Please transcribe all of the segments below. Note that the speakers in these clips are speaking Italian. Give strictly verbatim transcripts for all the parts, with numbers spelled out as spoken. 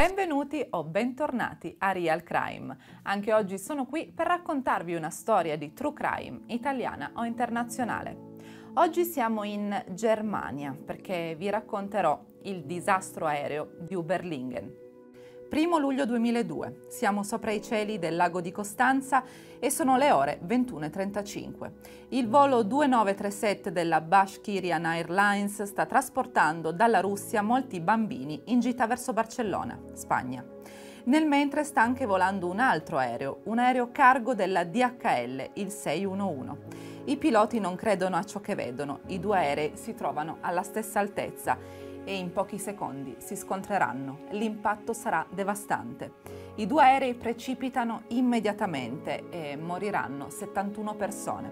Benvenuti o bentornati a Real Crime. Anche oggi sono qui per raccontarvi una storia di true crime italiana o internazionale. Oggi siamo in Germania perché vi racconterò il disastro aereo di Überlingen. primo luglio duemiladue, siamo sopra i cieli del lago di Costanza e sono le ore ventuno e trentacinque. Il volo due nove tre sette della Bashkirian Airlines sta trasportando dalla Russia molti bambini in gita verso Barcellona, Spagna. Nel mentre sta anche volando un altro aereo, un aereo cargo della D H L, il sei uno uno. I piloti non credono a ciò che vedono, i due aerei si trovano alla stessa altezza e in pochi secondi si scontreranno. L'impatto sarà devastante. I due aerei precipitano immediatamente e moriranno settantuno persone.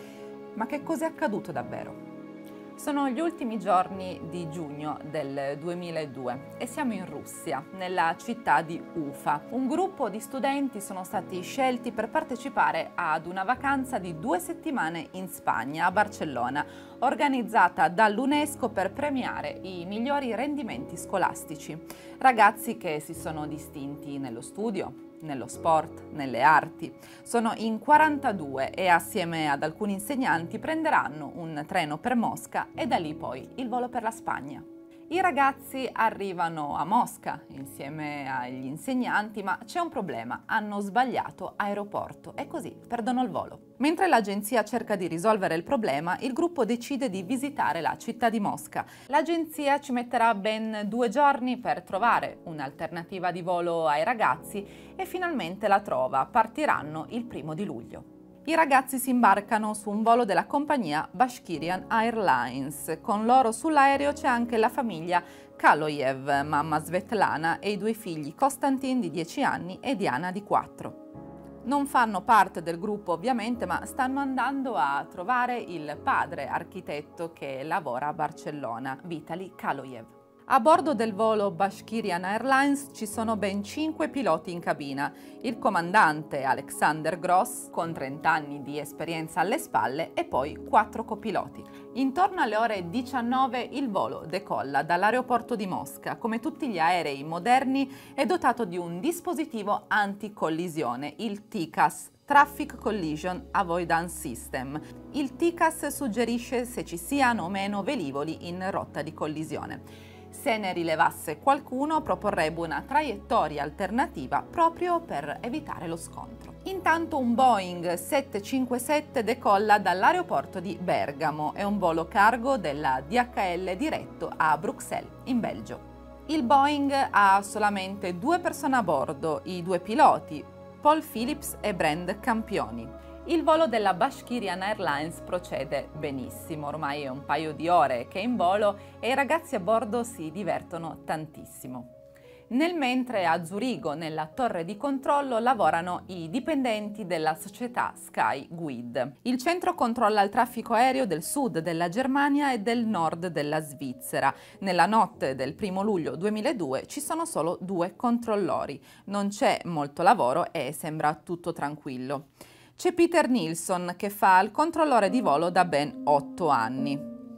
Ma che cos'è accaduto davvero? Sono gli ultimi giorni di giugno del duemiladue e siamo in Russia, nella città di Ufa. Un gruppo di studenti sono stati scelti per partecipare ad una vacanza di due settimane in Spagna, a Barcellona, organizzata dall'UNESCO per premiare i migliori rendimenti scolastici. Ragazzi che si sono distinti nello studio, nello sport, nelle arti. Sono in quarantadue e assieme ad alcuni insegnanti prenderanno un treno per Mosca e da lì poi il volo per la Spagna. I ragazzi arrivano a Mosca insieme agli insegnanti, ma c'è un problema, hanno sbagliato aeroporto e così perdono il volo. Mentre l'agenzia cerca di risolvere il problema, il gruppo decide di visitare la città di Mosca. L'agenzia ci metterà ben due giorni per trovare un'alternativa di volo ai ragazzi e finalmente la trova, partiranno il primo di luglio. I ragazzi si imbarcano su un volo della compagnia Bashkirian Airlines. Con loro sull'aereo c'è anche la famiglia Kaloyev, mamma Svetlana e i due figli Konstantin di dieci anni e Diana di quattro. Non fanno parte del gruppo ovviamente, ma stanno andando a trovare il padre architetto che lavora a Barcellona, Vitali Kaloyev. A bordo del volo Bashkirian Airlines ci sono ben cinque piloti in cabina, il comandante Alexander Gross con trenta anni di esperienza alle spalle e poi quattro copiloti. Intorno alle ore diciannove il volo decolla dall'aeroporto di Mosca. Come tutti gli aerei moderni è dotato di un dispositivo anticollisione, il T C A S. Traffic Collision Avoidance System. Il T C A S suggerisce se ci siano o meno velivoli in rotta di collisione. Se ne rilevasse qualcuno, proporrebbe una traiettoria alternativa proprio per evitare lo scontro. Intanto un Boeing sette cinque sette decolla dall'aeroporto di Bergamo, è un volo cargo della D H L diretto a Bruxelles, in Belgio. Il Boeing ha solamente due persone a bordo, i due piloti, Paul Phillips e Brand Campioni. Il volo della Bashkirian Airlines procede benissimo, ormai è un paio di ore che è in volo e i ragazzi a bordo si divertono tantissimo. Nel mentre a Zurigo, nella torre di controllo, lavorano i dipendenti della società Skyguid. Il centro controlla il traffico aereo del sud della Germania e del nord della Svizzera. Nella notte del primo luglio duemiladue ci sono solo due controllori. Non c'è molto lavoro e sembra tutto tranquillo. C'è Peter Nilsson che fa il controllore di volo da ben otto anni.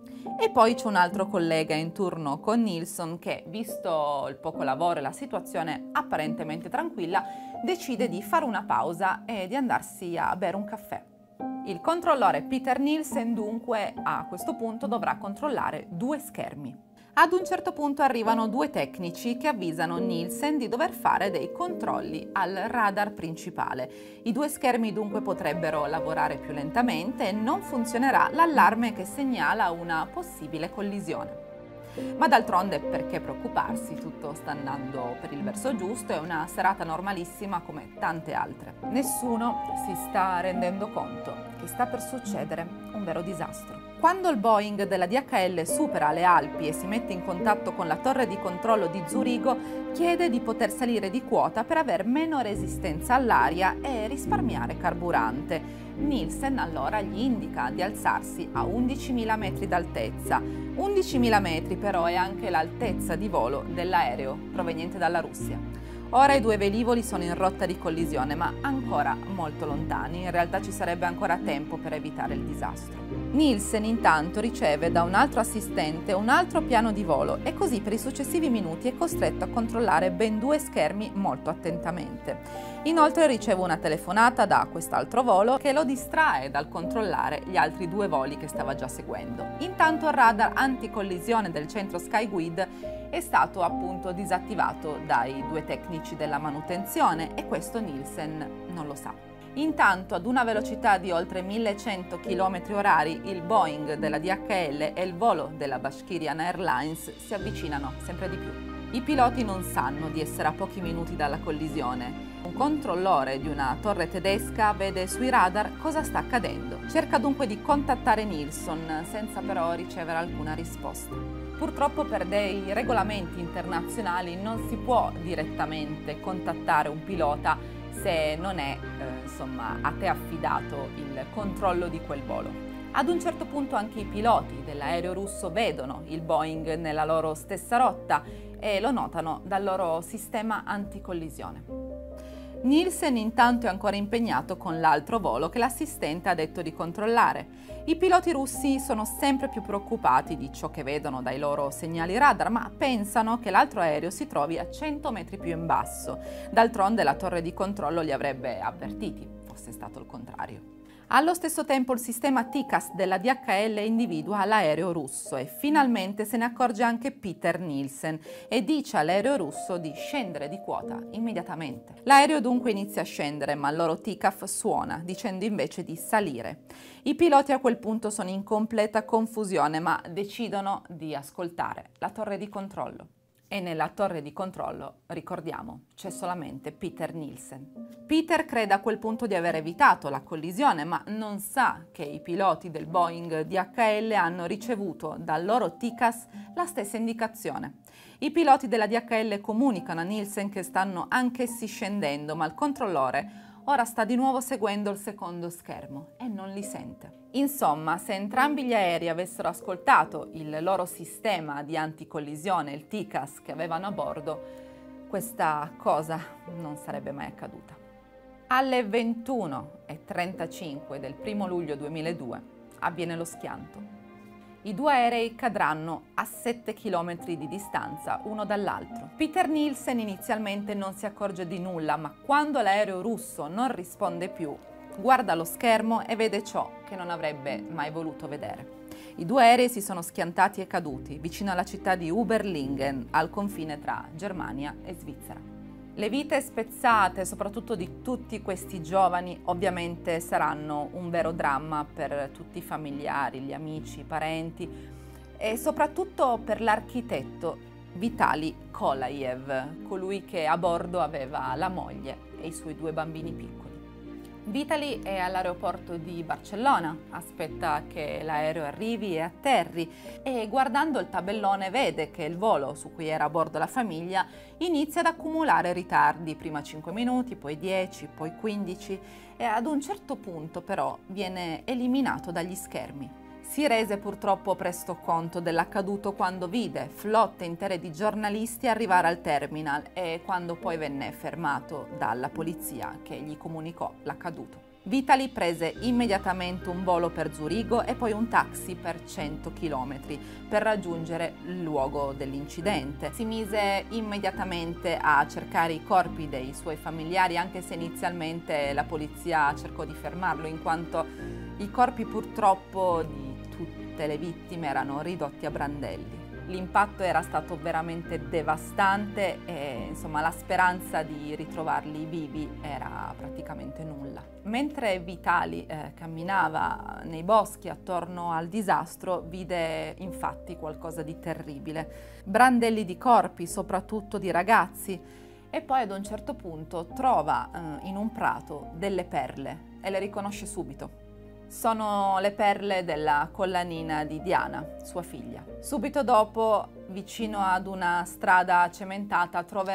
E poi c'è un altro collega in turno con Nilsson che, visto il poco lavoro e la situazione apparentemente tranquilla, decide di fare una pausa e di andarsi a bere un caffè. Il controllore Peter Nielsen dunque a questo punto dovrà controllare due schermi. Ad un certo punto arrivano due tecnici che avvisano Nielsen di dover fare dei controlli al radar principale. I due schermi dunque potrebbero lavorare più lentamente e non funzionerà l'allarme che segnala una possibile collisione. Ma d'altronde perché preoccuparsi? Tutto sta andando per il verso giusto, è una serata normalissima come tante altre. Nessuno si sta rendendo conto che sta per succedere un vero disastro. Quando il Boeing della D H L supera le Alpi e si mette in contatto con la torre di controllo di Zurigo, chiede di poter salire di quota per aver meno resistenza all'aria e risparmiare carburante. Nielsen allora gli indica di alzarsi a undicimila metri d'altezza. undicimila metri però è anche l'altezza di volo dell'aereo proveniente dalla Russia. Ora i due velivoli sono in rotta di collisione, ma ancora molto lontani. In realtà ci sarebbe ancora tempo per evitare il disastro. Nielsen intanto riceve da un altro assistente un altro piano di volo e così per i successivi minuti è costretto a controllare ben due schermi molto attentamente. Inoltre riceve una telefonata da quest'altro volo che lo distrae dal controllare gli altri due voli che stava già seguendo. Intanto il radar anticollisione del centro SkyGuide è stato appunto disattivato dai due tecnici della manutenzione e questo Nielsen non lo sa. Intanto ad una velocità di oltre millecento chilometri orari il Boeing della D H L e il volo della Bashkirian Airlines si avvicinano sempre di più. I piloti non sanno di essere a pochi minuti dalla collisione. Un controllore di una torre tedesca vede sui radar cosa sta accadendo. Cerca dunque di contattare Nilsson senza però ricevere alcuna risposta. Purtroppo per dei regolamenti internazionali non si può direttamente contattare un pilota se non è eh, insomma, a te affidato il controllo di quel volo. Ad un certo punto anche i piloti dell'aereo russo vedono il Boeing nella loro stessa rotta e lo notano dal loro sistema anticollisione. Nielsen intanto è ancora impegnato con l'altro volo che l'assistente ha detto di controllare. I piloti russi sono sempre più preoccupati di ciò che vedono dai loro segnali radar, ma pensano che l'altro aereo si trovi a cento metri più in basso. D'altronde la torre di controllo li avrebbe avvertiti, fosse stato il contrario. Allo stesso tempo il sistema T C A S della D H L individua l'aereo russo e finalmente se ne accorge anche Peter Nielsen e dice all'aereo russo di scendere di quota immediatamente. L'aereo dunque inizia a scendere ma il loro T C A F suona dicendo invece di salire. I piloti a quel punto sono in completa confusione ma decidono di ascoltare la torre di controllo. E nella torre di controllo, ricordiamo, c'è solamente Peter Nielsen. Peter crede a quel punto di aver evitato la collisione, ma non sa che i piloti del Boeing D H L hanno ricevuto dal loro T C A S la stessa indicazione. I piloti della D H L comunicano a Nielsen che stanno anch'essi scendendo, ma il controllore ora sta di nuovo seguendo il secondo schermo e non li sente. Insomma, se entrambi gli aerei avessero ascoltato il loro sistema di anticollisione, il T C A S che avevano a bordo, questa cosa non sarebbe mai accaduta. Alle ventuno e trentacinque del primo luglio duemiladue avviene lo schianto. I due aerei cadranno a sette chilometri di distanza uno dall'altro. Peter Nielsen inizialmente non si accorge di nulla, ma quando l'aereo russo non risponde più, guarda lo schermo e vede ciò che non avrebbe mai voluto vedere. I due aerei si sono schiantati e caduti vicino alla città di Uberlingen, al confine tra Germania e Svizzera. Le vite spezzate, soprattutto di tutti questi giovani, ovviamente saranno un vero dramma per tutti i familiari, gli amici, i parenti e soprattutto per l'architetto Vitali Kolaev, colui che a bordo aveva la moglie e i suoi due bambini piccoli. Vitali è all'aeroporto di Barcellona, aspetta che l'aereo arrivi e atterri e guardando il tabellone vede che il volo su cui era a bordo la famiglia inizia ad accumulare ritardi, prima cinque minuti, poi dieci, poi quindici e ad un certo punto però viene eliminato dagli schermi. Si rese purtroppo presto conto dell'accaduto quando vide flotte intere di giornalisti arrivare al terminal e quando poi venne fermato dalla polizia che gli comunicò l'accaduto. Vitali prese immediatamente un volo per Zurigo e poi un taxi per cento chilometri per raggiungere il luogo dell'incidente. Si mise immediatamente a cercare i corpi dei suoi familiari, anche se inizialmente la polizia cercò di fermarlo in quanto i corpi purtroppo di tutte le vittime erano ridotti a brandelli. L'impatto era stato veramente devastante e insomma la speranza di ritrovarli vivi era praticamente nulla. Mentre Vitali eh, camminava nei boschi attorno al disastro, vide infatti qualcosa di terribile. Brandelli di corpi, soprattutto di ragazzi, e poi ad un certo punto trova eh, in un prato delle perle e le riconosce subito. Sono le perle della collanina di Diana, sua figlia. Subito dopo, vicino ad una strada cementata, troverà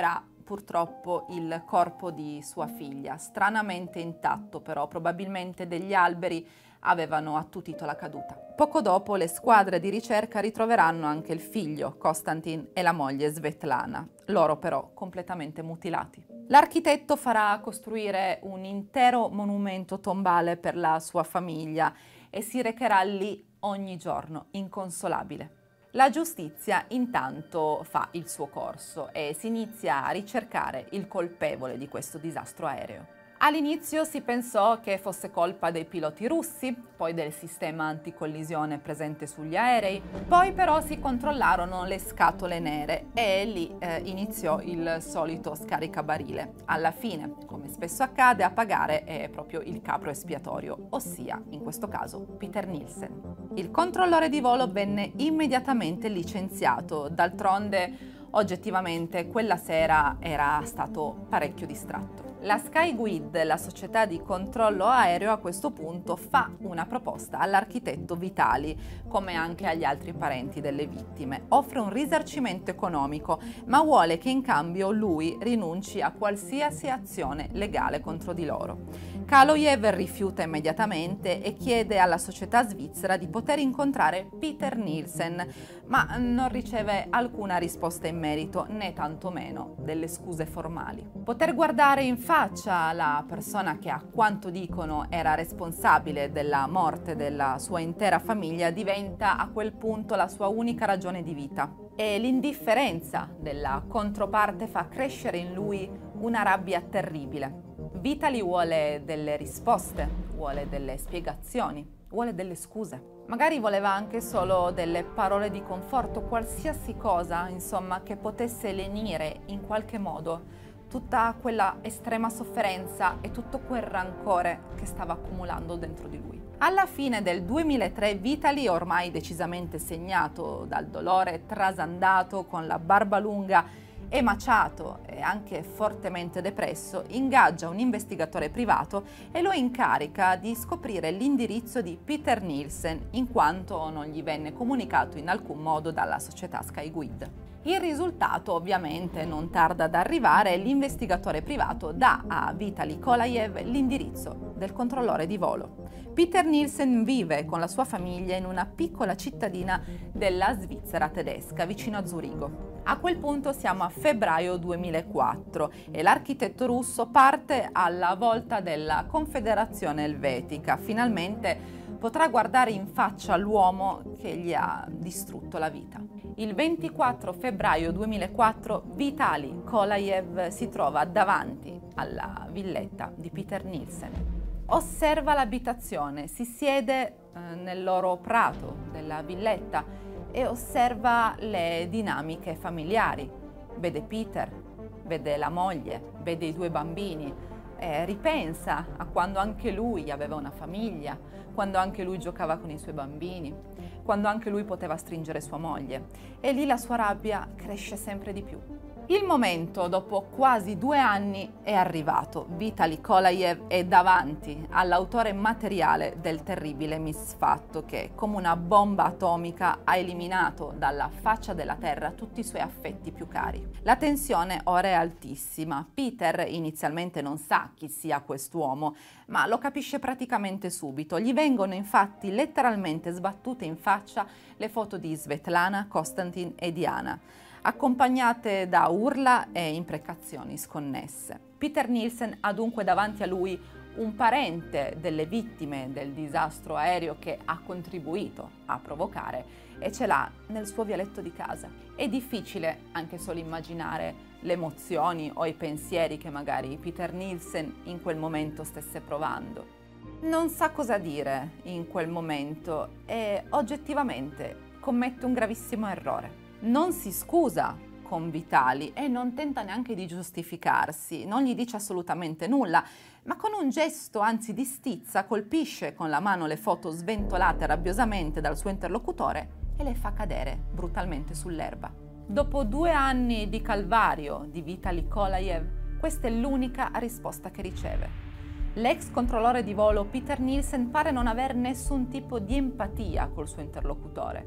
purtroppo il corpo di sua figlia, stranamente intatto però, probabilmente degli alberi avevano attutito la caduta. Poco dopo le squadre di ricerca ritroveranno anche il figlio, Konstantin, e la moglie, Svetlana, loro però completamente mutilati. L'architetto farà costruire un intero monumento tombale per la sua famiglia e si recherà lì ogni giorno, inconsolabile. La giustizia intanto fa il suo corso e si inizia a ricercare il colpevole di questo disastro aereo. All'inizio si pensò che fosse colpa dei piloti russi, poi del sistema anticollisione presente sugli aerei, poi però si controllarono le scatole nere e lì eh, iniziò il solito scaricabarile. Alla fine, come spesso accade, a pagare è proprio il capro espiatorio, ossia, in questo caso, Peter Nielsen. Il controllore di volo venne immediatamente licenziato, d'altronde oggettivamente quella sera era stato parecchio distratto. La SkyGuide, la società di controllo aereo, a questo punto fa una proposta all'architetto Vitali, come anche agli altri parenti delle vittime. Offre un risarcimento economico, ma vuole che in cambio lui rinunci a qualsiasi azione legale contro di loro. Kaloyev rifiuta immediatamente e chiede alla società svizzera di poter incontrare Peter Nielsen, ma non riceve alcuna risposta in merito, né tantomeno delle scuse formali. Poter guardare in faccia la persona che, a quanto dicono, era responsabile della morte della sua intera famiglia diventa a quel punto la sua unica ragione di vita. E l'indifferenza della controparte fa crescere in lui una rabbia terribile. Vitali vuole delle risposte, vuole delle spiegazioni, vuole delle scuse. Magari voleva anche solo delle parole di conforto, qualsiasi cosa, insomma, che potesse lenire in qualche modo tutta quella estrema sofferenza e tutto quel rancore che stava accumulando dentro di lui. Alla fine del duemilatré Vitali, ormai decisamente segnato dal dolore, trasandato, con la barba lunga, emaciato e anche fortemente depresso, ingaggia un investigatore privato e lo incarica di scoprire l'indirizzo di Peter Nielsen, in quanto non gli venne comunicato in alcun modo dalla società SkyGuide. Il risultato ovviamente non tarda ad arrivare e l'investigatore privato dà a Vitali Kolayev l'indirizzo del controllore di volo. Peter Nielsen vive con la sua famiglia in una piccola cittadina della Svizzera tedesca, vicino a Zurigo. A quel punto siamo a febbraio duemilaquattro e l'architetto russo parte alla volta della Confederazione Elvetica. Finalmente potrà guardare in faccia l'uomo che gli ha distrutto la vita. Il ventiquattro febbraio duemilaquattro Vitali Kolayev si trova davanti alla villetta di Peter Nielsen. Osserva l'abitazione, si siede eh, nel loro prato della villetta e osserva le dinamiche familiari. Vede Peter, vede la moglie, vede i due bambini, e ripensa a quando anche lui aveva una famiglia, quando anche lui giocava con i suoi bambini, quando anche lui poteva stringere sua moglie. E lì la sua rabbia cresce sempre di più. Il momento, dopo quasi due anni, è arrivato. Vitali Kolayev è davanti all'autore materiale del terribile misfatto che, come una bomba atomica, ha eliminato dalla faccia della terra tutti i suoi affetti più cari. La tensione ora è altissima. Peter inizialmente non sa chi sia quest'uomo, ma lo capisce praticamente subito. Gli vengono infatti letteralmente sbattute in faccia le foto di Svetlana, Konstantin e Diana, accompagnate da urla e imprecazioni sconnesse. Peter Nielsen ha dunque davanti a lui un parente delle vittime del disastro aereo che ha contribuito a provocare e ce l'ha nel suo vialetto di casa. È difficile anche solo immaginare le emozioni o i pensieri che magari Peter Nielsen in quel momento stesse provando. Non sa cosa dire in quel momento e oggettivamente commette un gravissimo errore. Non si scusa con Vitali e non tenta neanche di giustificarsi, non gli dice assolutamente nulla, ma con un gesto anzi di stizza colpisce con la mano le foto sventolate rabbiosamente dal suo interlocutore e le fa cadere brutalmente sull'erba. Dopo due anni di calvario di Vitali Kolayev, questa è l'unica risposta che riceve. L'ex controllore di volo Peter Nielsen pare non aver nessun tipo di empatia col suo interlocutore.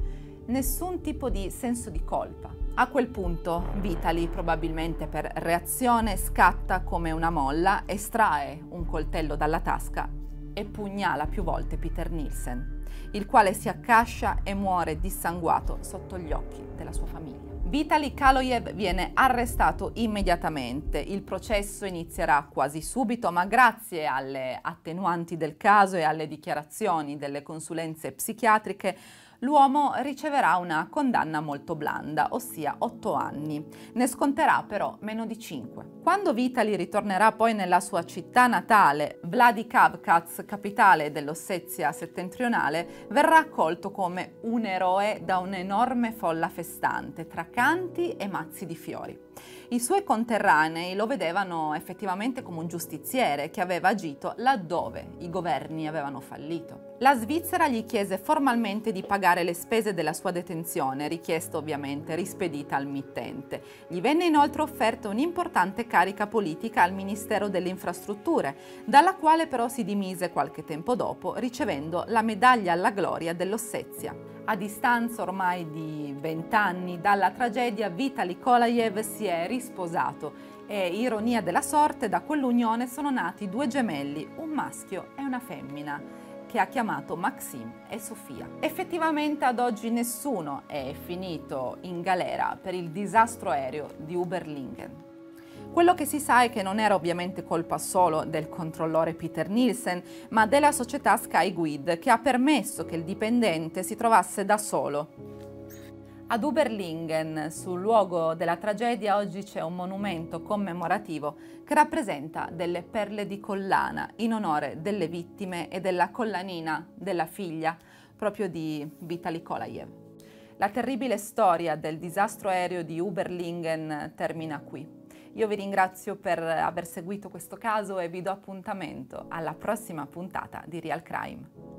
nessun tipo di senso di colpa. A quel punto Vitaly, probabilmente per reazione, scatta come una molla, estrae un coltello dalla tasca e pugnala più volte Peter Nielsen, il quale si accascia e muore dissanguato sotto gli occhi della sua famiglia. Vitaly Kaloyev viene arrestato immediatamente. Il processo inizierà quasi subito, ma grazie alle attenuanti del caso e alle dichiarazioni delle consulenze psichiatriche, l'uomo riceverà una condanna molto blanda, ossia otto anni. Ne sconterà però meno di cinque. Quando Vitaly ritornerà poi nella sua città natale, Vladikavkaz, capitale dell'Ossetia settentrionale, verrà accolto come un eroe da un'enorme folla festante, tra canti e mazzi di fiori. I suoi conterranei lo vedevano effettivamente come un giustiziere che aveva agito laddove i governi avevano fallito. La Svizzera gli chiese formalmente di pagare le spese della sua detenzione, richiesta ovviamente rispedita al mittente. Gli venne inoltre offerta un'importante carica politica al Ministero delle Infrastrutture, dalla quale però si dimise qualche tempo dopo, ricevendo la medaglia alla gloria dell'Ossetia. A distanza ormai di vent'anni dalla tragedia, Vitaly Kolayev si è risposato e, ironia della sorte, da quell'unione sono nati due gemelli, un maschio e una femmina, che ha chiamato Maxim e Sofia. Effettivamente ad oggi nessuno è finito in galera per il disastro aereo di Überlingen. Quello che si sa è che non era ovviamente colpa solo del controllore Peter Nielsen, ma della società SkyGuide, che ha permesso che il dipendente si trovasse da solo. Ad Überlingen, sul luogo della tragedia, oggi c'è un monumento commemorativo che rappresenta delle perle di collana in onore delle vittime e della collanina della figlia proprio di Vitaly Kolayev. La terribile storia del disastro aereo di Überlingen termina qui. Io vi ringrazio per aver seguito questo caso e vi do appuntamento alla prossima puntata di Real Crime.